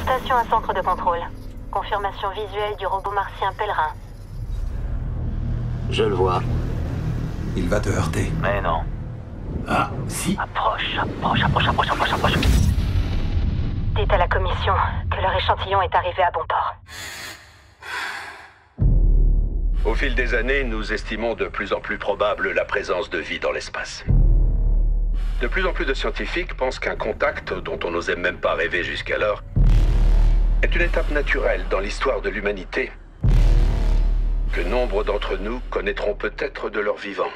Présentation à centre de contrôle. Confirmation visuelle du robot martien Pèlerin. Je le vois. Il va te heurter. Mais non. Ah, si. Approche. Dites à la commission que leur échantillon est arrivé à bon port. Au fil des années, nous estimons de plus en plus probable la présence de vie dans l'espace. De plus en plus de scientifiques pensent qu'un contact, dont on n'osait même pas rêver jusqu'alors, est une étape naturelle dans l'histoire de l'humanité, que nombre d'entre nous connaîtront peut-être de leur vivant.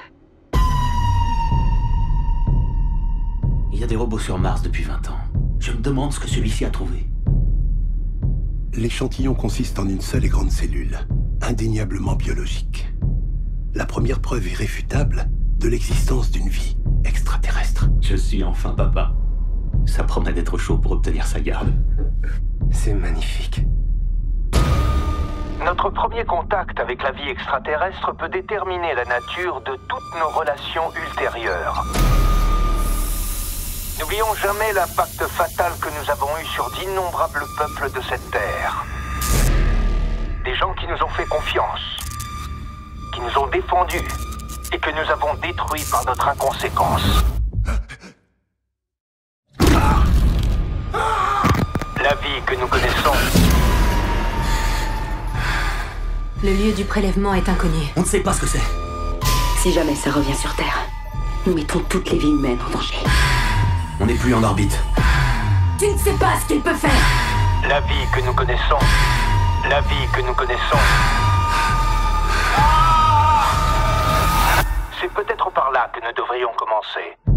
Il y a des robots sur Mars depuis 20 ans. Je me demande ce que celui-ci a trouvé. L'échantillon consiste en une seule et grande cellule, indéniablement biologique. La première preuve irréfutable de l'existence d'une vie extraterrestre. Je suis enfin papa. Ça promet d'être chaud pour obtenir sa garde. C'est magnifique. Notre premier contact avec la vie extraterrestre peut déterminer la nature de toutes nos relations ultérieures. N'oublions jamais l'impact fatal que nous avons eu sur d'innombrables peuples de cette terre. Des gens qui nous ont fait confiance, qui nous ont défendus et que nous avons détruits par notre inconséquence. La vie que nous connaissons. Le lieu du prélèvement est inconnu. On ne sait pas ce que c'est. Si jamais ça revient sur Terre, nous mettons toutes les vies humaines en danger. On n'est plus en orbite. Tu ne sais pas ce qu'il peut faire. La vie que nous connaissons. La vie que nous connaissons. C'est peut-être par là que nous devrions commencer.